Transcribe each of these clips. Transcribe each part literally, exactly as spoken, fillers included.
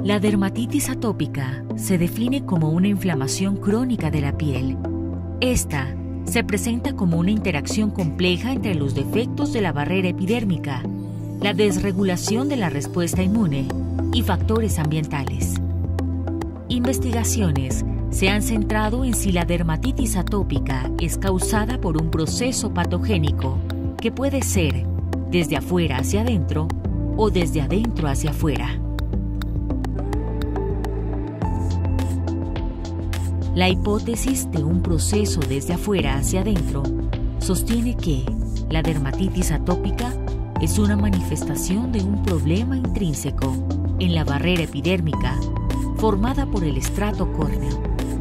La dermatitis atópica se define como una inflamación crónica de la piel. Esta se presenta como una interacción compleja entre los defectos de la barrera epidérmica, la desregulación de la respuesta inmune y factores ambientales. Investigaciones se han centrado en si la dermatitis atópica es causada por un proceso patogénico que puede ser desde afuera hacia adentro o desde adentro hacia afuera. La hipótesis de un proceso desde afuera hacia adentro sostiene que la dermatitis atópica es una manifestación de un problema intrínseco en la barrera epidérmica formada por el estrato córneo.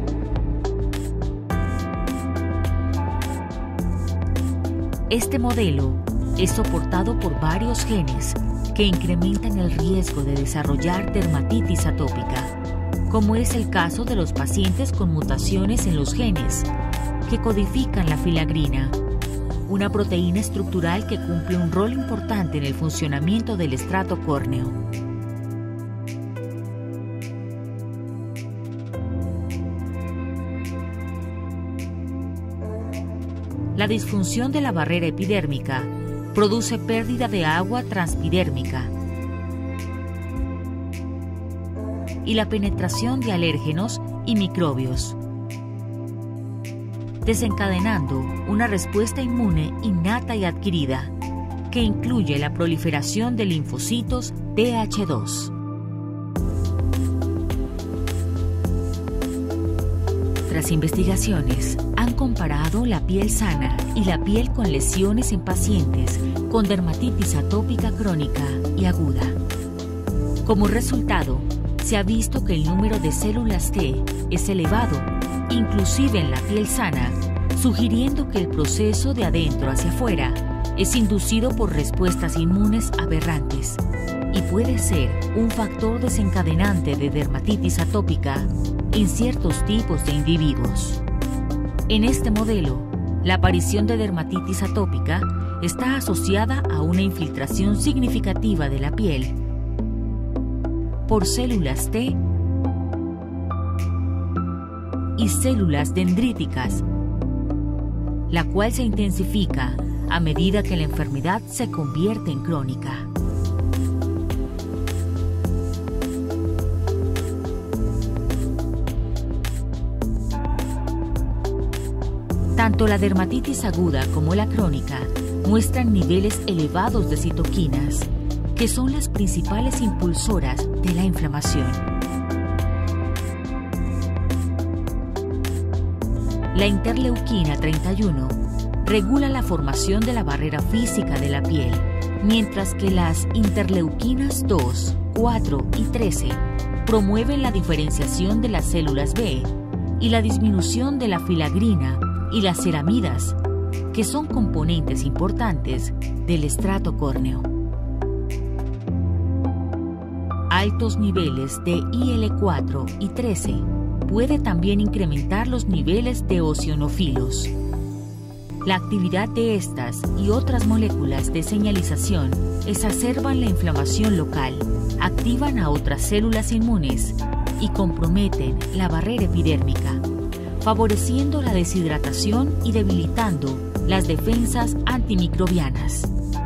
Este modelo es soportado por varios genes que incrementan el riesgo de desarrollar dermatitis atópica, como es el caso de los pacientes con mutaciones en los genes que codifican la filagrina, una proteína estructural que cumple un rol importante en el funcionamiento del estrato córneo. La disfunción de la barrera epidérmica produce pérdida de agua transpidérmica y la penetración de alérgenos y microbios, desencadenando una respuesta inmune innata y adquirida que incluye la proliferación de linfocitos T H dos. Tras investigaciones, han comparado la piel sana y la piel con lesiones en pacientes con dermatitis atópica crónica y aguda. Como resultado, se ha visto que el número de células T es elevado, inclusive en la piel sana, sugiriendo que el proceso de adentro hacia afuera es inducido por respuestas inmunes aberrantes y puede ser un factor desencadenante de dermatitis atópica en ciertos tipos de individuos. En este modelo, la aparición de dermatitis atópica está asociada a una infiltración significativa de la piel por células T y células dendríticas, la cual se intensifica a medida que la enfermedad se convierte en crónica. Tanto la dermatitis aguda como la crónica muestran niveles elevados de citoquinas, que son las principales impulsoras de la inflamación. La interleuquina treinta y uno regula la formación de la barrera física de la piel, mientras que las interleuquinas dos, cuatro y trece promueven la diferenciación de las células B y la disminución de la filagrina y las ceramidas, que son componentes importantes del estrato córneo. Altos niveles de I L cuatro y trece puede también incrementar los niveles de eosinofilos. La actividad de estas y otras moléculas de señalización exacerban la inflamación local, activan a otras células inmunes y comprometen la barrera epidérmica, favoreciendo la deshidratación y debilitando las defensas antimicrobianas.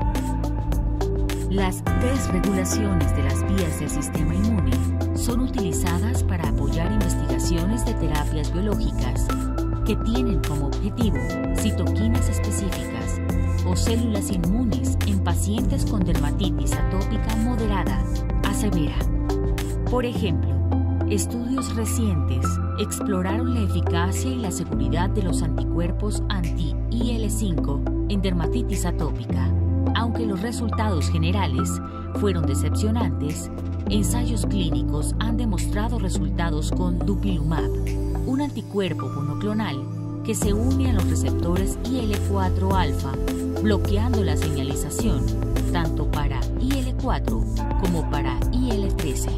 Las desregulaciones de las vías del sistema inmune son utilizadas para apoyar investigaciones de terapias biológicas que tienen como objetivo citoquinas específicas o células inmunes en pacientes con dermatitis atópica moderada a severa. Por ejemplo, estudios recientes exploraron la eficacia y la seguridad de los anticuerpos anti-I L cinco en dermatitis atópica. Aunque los resultados generales fueron decepcionantes, ensayos clínicos han demostrado resultados con dupilumab, un anticuerpo monoclonal que se une a los receptores I L cuatro alfa, bloqueando la señalización tanto para I L cuatro como para I L trece.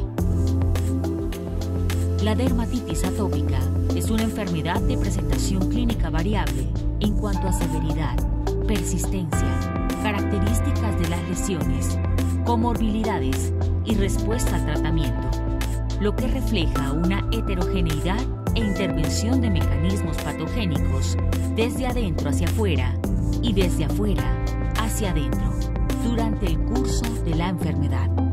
La dermatitis atópica es una enfermedad de presentación clínica variable en cuanto a severidad, persistencia, características de las lesiones, comorbilidades y respuesta al tratamiento. lo que refleja una heterogeneidad e intervención de mecanismos patogénicos desde adentro hacia afuera y desde afuera hacia adentro durante el curso de la enfermedad.